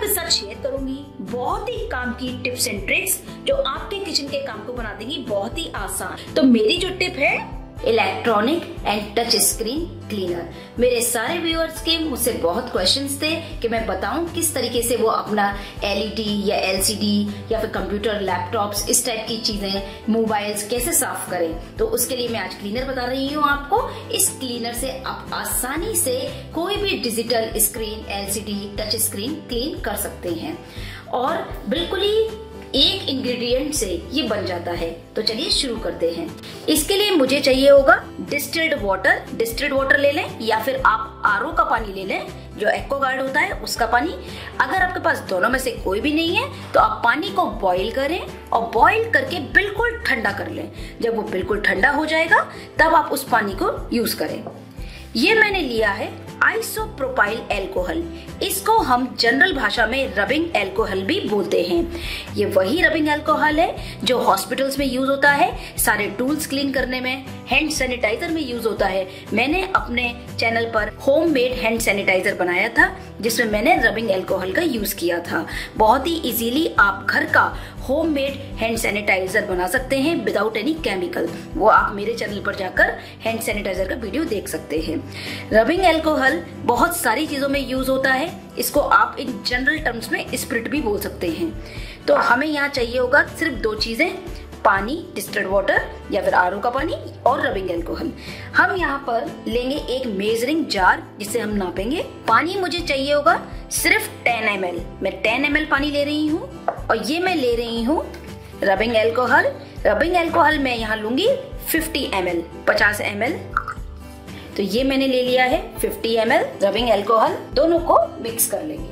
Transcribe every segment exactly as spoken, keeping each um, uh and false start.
आपके साथ शेयर करूंगी बहुत ही काम की टिप्स एंड ट्रिक्स जो आपके किचन के काम को बना देंगी बहुत ही आसान। तो मेरी जो टिप है electronic and touch screen cleaner. मेरे सारे व्यूअर्स के मुझसे बहुत क्वेश्चंस थे कि मैं बताऊं किस तरीके से वो अपना एलईडी या एलसीडी या फिर कंप्यूटर, लैपटॉप्स, इस टाइप की चीजें, मोबाइल्स कैसे साफ करें। तो उसके लिए मैं आज क्लीनर बता रही हूँ आपको। इस क्लीनर से आप आसानी से कोई भी digital screen, LCD, touch screen clean कर सकते हैं और बिल्कुल ही एक इंग्रेडिएंट से ये बन जाता है। तो चलिए शुरू करते हैं। इसके लिए मुझे चाहिए होगा डिस्टिल्ड वाटर। डिस्टिल्ड वाटर ले लें या फिर आप आरओ का पानी ले लें, जो एक्वागार्ड होता है उसका पानी। अगर आपके पास दोनों में से कोई भी नहीं है तो आप पानी को बॉईल करें और बॉईल करके बिल्कुल ठंडा कर लें। जब वो बिल्कुल ठंडा हो जाएगा तब आप उस पानी को यूज करें। ये मैंने लिया है आइसोप्रोपाइल एल्कोहल। इसको हम जनरल भाषा में रबिंग एल्कोहल भी बोलते हैं। ये वही रबिंग एल्कोहल है जो हॉस्पिटल्स में यूज होता है, सारे टूल्स क्लीन करने में, हैंड सैनिटाइजर में यूज होता है। मैंने अपने चैनल पर होममेड हैंड सैनिटाइजर बनाया था जिसमें मैंने रबिंग एल्कोहल का यूज किया था। बहुत ही इजीली आप घर का होममेड हैंड सैनिटाइजर बना सकते हैं विदाउट एनी केमिकल। वो आप मेरे चैनल पर जाकर हैंड सैनिटाइजर का वीडियो देख सकते हैं। रबिंग एल्कोहल बहुत सारी चीजों में यूज होता है। इसको आप इन जनरल टर्म्स में स्पिरिट भी बोल सकते हैं। तो हमें यहाँ चाहिए होगा सिर्फ दो चीजें, पानी, डिस्टिल्ड वाटर या फिर आरओ का पानी और रबिंग एल्कोहल। हम यहाँ पर लेंगे एक मेजरिंग जार जिसे हम नापेंगे। पानी मुझे चाहिए होगा सिर्फ टेन एम एल। मैं टेन एम एल पानी ले रही हूँ और ये मैं ले रही हूँ रबिंग एल्कोहल। रबिंग एल्कोहल मैं यहाँ लूंगी फिफ्टी एम एल, पचास एम एल। तो ये मैंने ले लिया है fifty M L rubbing alcohol. दोनों को मिक्स कर लेंगे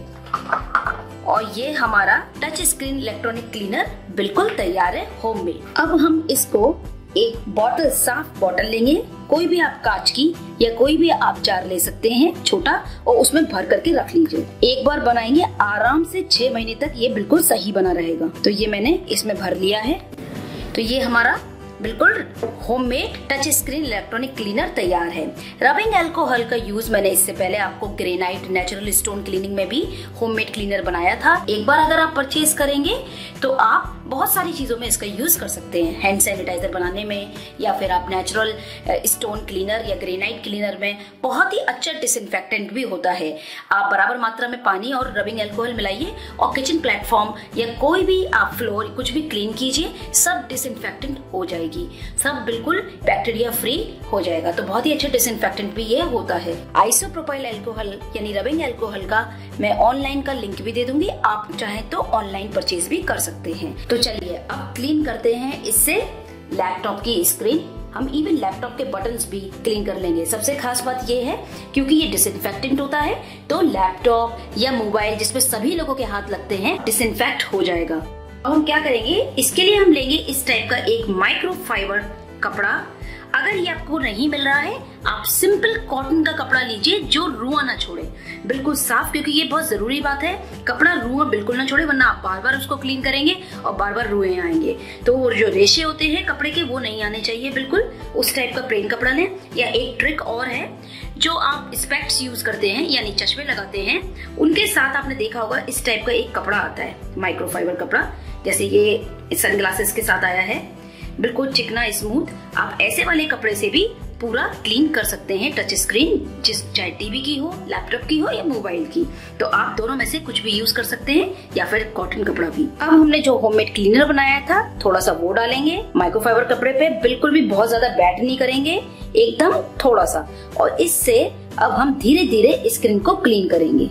और ये हमारा टच स्क्रीन इलेक्ट्रॉनिक क्लीनर बिल्कुल तैयार है, होममेड। अब हम इसको एक बॉटल, साफ बॉटल लेंगे, कोई भी आप कांच की या कोई भी आप जार ले सकते हैं छोटा, और उसमें भर करके रख लीजिए। एक बार बनाएंगे आराम से छह महीने तक ये बिल्कुल सही बना रहेगा। तो ये मैंने इसमें भर लिया है। तो ये हमारा बिल्कुल homemade touch screen electronic cleaner तैयार है। रबिंग एल्कोहल का यूज मैंने इससे पहले आपको ग्रेनाइट नेचुरल स्टोन क्लीनिंग में भी होममेड क्लीनर बनाया था। एक बार अगर आप परचेज करेंगे तो आप बहुत सारी चीजों में इसका यूज कर सकते हैं। हैंड सैनिटाइजर बनाने में या फिर आप नेचुरल स्टोन क्लीनर या ग्रेनाइट क्लीनर में बहुत ही अच्छा डिसइंफेक्टेंट भी होता है। आप बराबर मात्रा में पानी और रबिंग एल्कोहल मिलाइए और किचन प्लेटफॉर्म या कोई भी आप फ्लोर कुछ भी क्लीन कीजिए, सब डिसइंफेक्टेंट हो जाएगी, सब बिल्कुल बैक्टीरिया फ्री हो जाएगा। तो बहुत ही अच्छा डिसइंफेक्टेंट भी ये होता है। आइसोप्रोपाइल एल्कोहल यानी रबिंग एल्कोहल का मैं ऑनलाइन का लिंक भी दे दूंगी, आप चाहें तो ऑनलाइन परचेज भी कर सकते हैं। तो चलिए अब क्लीन करते हैं इससे लैपटॉप की स्क्रीन। हम इवन लैपटॉप के बटन्स भी क्लीन कर लेंगे। सबसे खास बात ये है क्योंकि ये डिसइंफेक्टेंट होता है तो लैपटॉप या मोबाइल जिसमें सभी लोगों के हाथ लगते हैं डिसइंफेक्ट हो जाएगा। अब हम क्या करेंगे, इसके लिए हम लेंगे इस टाइप का एक माइक्रोफाइबर कपड़ा। अगर ये आपको नहीं मिल रहा है आप सिंपल कॉटन का कपड़ा लीजिए जो रुआ ना छोड़े, बिल्कुल साफ, क्योंकि ये बहुत जरूरी बात है। कपड़ा रुआ बिल्कुल ना छोड़े वरना आप बार बार उसको क्लीन करेंगे और बार बार रुए आएंगे। तो वो जो रेशे होते हैं कपड़े के वो नहीं आने चाहिए बिल्कुल। उस टाइप का प्लेन कपड़ा लें। या एक ट्रिक और है, जो आप स्पेक्ट्स यूज करते हैं यानी चश्मे लगाते हैं, उनके साथ आपने देखा होगा इस टाइप का एक कपड़ा आता है माइक्रोफाइबर कपड़ा, जैसे ये सनग्लासेस के साथ आया है, बिल्कुल चिकना स्मूथ। आप ऐसे वाले कपड़े से भी पूरा क्लीन कर सकते हैं टच स्क्रीन, जिस चाहे टीवी की हो, लैपटॉप की हो या मोबाइल की। तो आप दोनों में से कुछ भी यूज कर सकते हैं या फिर कॉटन कपड़ा भी। अब हमने जो होममेड क्लीनर बनाया था थोड़ा सा वो डालेंगे माइक्रोफाइबर कपड़े पे, बिल्कुल भी बहुत ज्यादा बैट नहीं करेंगे, एकदम थोड़ा सा। और इससे अब हम धीरे धीरे स्क्रीन को क्लीन करेंगे।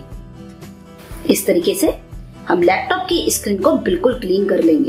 इस तरीके से हम लैपटॉप की स्क्रीन को बिल्कुल क्लीन कर लेंगे।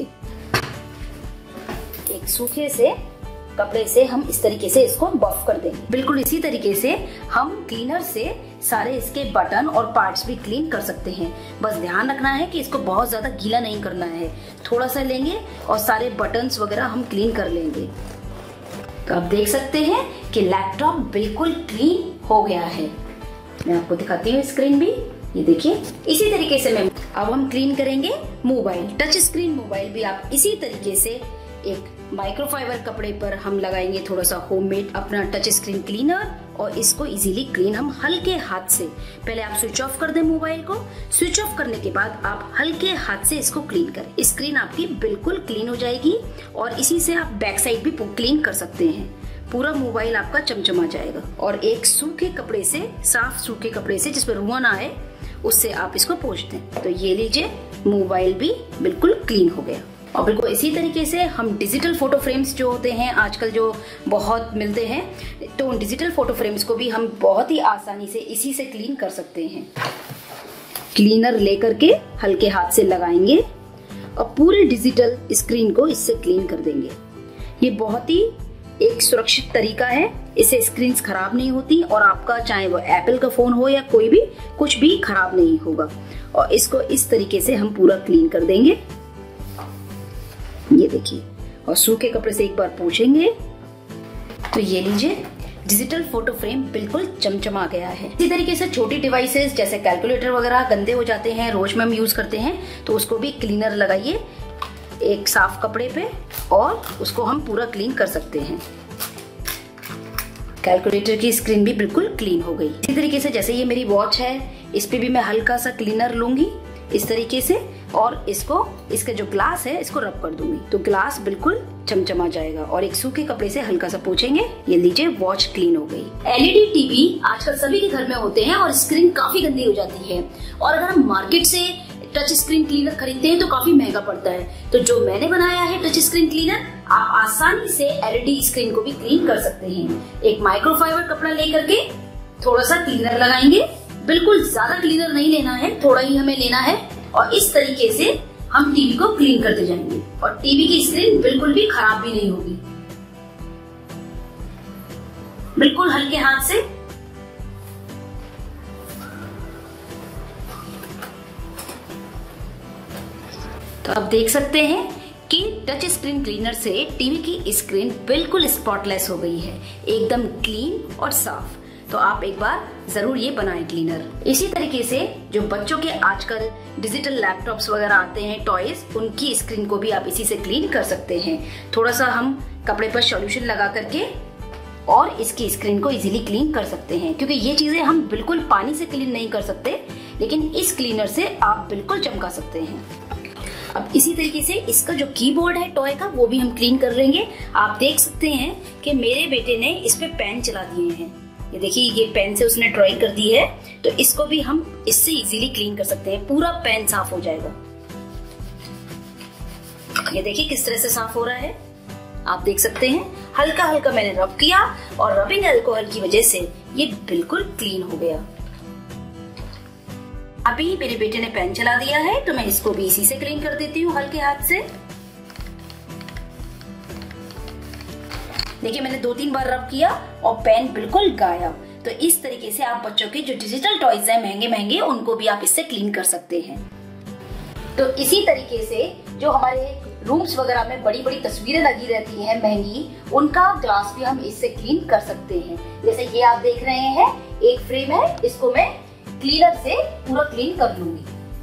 एक सूखे से कपड़े से हम इस तरीके से इसको बफ कर देंगे। बिल्कुल इसी तरीके से हम क्लीनर से सारे इसके बटन और पार्ट्स भी क्लीन कर सकते हैं। बस ध्यान रखना है कि इसको बहुत ज्यादा गीला नहीं करना है, थोड़ा सा लेंगे और सारे बटन्स वगैरह हम क्लीन कर लेंगे। तो आप देख सकते हैं कि लैपटॉप बिल्कुल क्लीन हो गया है। मैं आपको दिखाती हूँ स्क्रीन भी, ये देखिए इसी तरीके से मैं अब हम क्लीन करेंगे मोबाइल, टच स्क्रीन मोबाइल भी आप इसी तरीके से एक माइक्रोफाइबर कपड़े पर हम लगाएंगे थोड़ा सा होममेड अपना टच स्क्रीन क्लीनर और इसको इजीली क्लीन हम हल्के हाथ से, पहले आप स्विच ऑफ कर दें मोबाइल को, स्विच ऑफ करने के बाद आप हल्के हाथ से इसको क्लीन करें। स्क्रीन आपकी बिल्कुल क्लीन हो जाएगी और इसी से आप बैक साइड भी क्लीन कर सकते हैं। पूरा मोबाइल आपका चमचमा जाएगा। और एक सूखे कपड़े से, साफ सूखे कपड़े से जिसमें रुआ ना आए, उससे आप इसको पोंछ दें। तो ये लीजिए, मोबाइल भी बिल्कुल क्लीन हो गया। और बिल्कुल इसी तरीके से हम डिजिटल फोटो फ्रेम्स जो होते हैं आजकल जो बहुत मिलते हैं, तो उन डिजिटल फोटो फ्रेम्स को भी हम बहुत ही आसानी से इसी से क्लीन कर सकते हैं। क्लीनर लेकर के हल्के हाथ से लगाएंगे और पूरे डिजिटल स्क्रीन को इससे क्लीन कर देंगे। ये बहुत ही एक सुरक्षित तरीका है, इससे स्क्रीन खराब नहीं होती और आपका चाहे वो एप्पल का फोन हो या कोई भी, कुछ भी खराब नहीं होगा। और इसको इस तरीके से हम पूरा क्लीन कर देंगे। ये देखिए, और सूखे कपड़े से एक बार पोंछेंगे तो ये लीजिए, डिजिटल फोटो फ्रेम बिल्कुल चमचमा गया है। इसी तरीके से छोटी डिवाइसेस जैसे कैलकुलेटर वगैरह गंदे हो जाते हैं, रोज में हम यूज करते हैं, तो उसको भी क्लीनर लगाइए एक साफ कपड़े पे और उसको हम पूरा क्लीन कर सकते हैं। कैलकुलेटर की स्क्रीन भी बिल्कुल क्लीन हो गई। इसी तरीके से जैसे ये मेरी वॉच है, इस पे भी मैं हल्का सा क्लीनर लूंगी इस तरीके से और इसको, इसका जो ग्लास है इसको रब कर दूंगी तो ग्लास बिल्कुल चमचमा जाएगा। और एक सूखे कपड़े से हल्का सा पोंछेंगे, ये लीजिए, वॉच क्लीन हो गई। एलईडी टीवी आजकल सभी के घर में होते हैं और स्क्रीन काफी गंदी हो जाती है, और अगर हम मार्केट से टच स्क्रीन क्लीनर खरीदते हैं तो काफी महंगा पड़ता है। तो जो मैंने बनाया है टच स्क्रीन क्लीनर, आप आसानी से एलईडी स्क्रीन को भी क्लीन कर सकते हैं। एक माइक्रोफाइबर कपड़ा लेकर के थोड़ा सा क्लीनर लगाएंगे, बिल्कुल ज्यादा क्लीनर नहीं लेना है, थोड़ा ही हमें लेना है, और इस तरीके से हम टीवी को क्लीन करते जाएंगे और टीवी की स्क्रीन बिल्कुल भी खराब भी नहीं होगी। बिल्कुल हल्के हाथ से तो आप देख सकते हैं कि टच स्क्रीन क्लीनर से टीवी की स्क्रीन बिल्कुल स्पॉटलेस हो गई है, एकदम क्लीन और साफ। तो आप एक बार जरूर ये बनाएं क्लीनर। इसी तरीके से जो बच्चों के आजकल डिजिटल लैपटॉप्स वगैरह आते हैं, टॉयज, उनकी स्क्रीन को भी आप इसी से क्लीन कर सकते हैं। थोड़ा सा हम कपड़े पर सॉल्यूशन लगा करके और इसकी स्क्रीन को इजीली क्लीन कर सकते हैं, क्योंकि ये चीजें हम बिल्कुल पानी से क्लीन नहीं कर सकते, लेकिन इस क्लीनर से आप बिल्कुल चमका सकते हैं। अब इसी तरीके से इसका जो कीबोर्ड है टॉय का, वो भी हम क्लीन कर लेंगे। आप देख सकते हैं कि मेरे बेटे ने इस पे पेन चला दिए हैं, ये देखिए, ये पेन से उसने ड्राइंग कर दी है, तो इसको भी हम इससे इजीली क्लीन कर सकते हैं, पूरा पेन साफ हो जाएगा। ये देखिए किस तरह से साफ हो रहा है, आप देख सकते हैं। हल्का हल्का मैंने रब किया और रबिंग अल्कोहल की वजह से ये बिल्कुल क्लीन हो गया। अभी मेरे बेटे ने पेन चला दिया है तो मैं इसको भी इसी से क्लीन कर देती हूँ हल्के हाथ से। देखिए, मैंने दो तीन बार रब किया और पेन बिल्कुल गायब। तो इस तरीके से आप बच्चों के जो डिजिटल टॉयज हैं महंगे महंगे, उनको भी आप इससे क्लीन कर सकते हैं। तो इसी तरीके से जो हमारे रूम्स वगैरह में बड़ी बड़ी तस्वीरें लगी रहती हैं महंगी, उनका ग्लास भी हम इससे क्लीन कर सकते हैं। जैसे ये आप देख रहे हैं, एक फ्रेम है, इसको मैं क्लीनर से पूरा क्लीन कर लूंगी,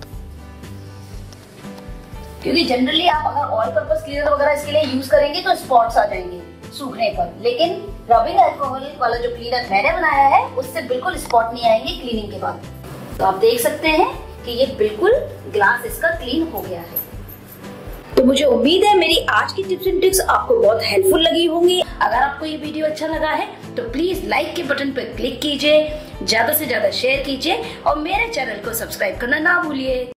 क्योंकि जनरली आप अगर ऑयल पर्पस क्लीनर वगैरह इसके लिए यूज करेंगे तो स्पॉट्स आ जाएंगे सूखने पर, लेकिन रबिंग अल्कोहल वाला जो क्लीनर मैंने बनाया है उससे बिल्कुल स्पॉट नहीं आएंगे क्लीनिंग के बाद। तो आप देख सकते हैं कि ये बिल्कुल ग्लास इसका क्लीन हो गया है। तो मुझे उम्मीद है मेरी आज की टिप्स एंड ट्रिक्स आपको बहुत हेल्पफुल लगी होंगी। अगर आपको ये वीडियो अच्छा लगा है तो प्लीज लाइक के बटन पर क्लिक कीजिए, ज्यादा से ज्यादा शेयर कीजिए और मेरे चैनल को सब्सक्राइब करना ना भूलिए।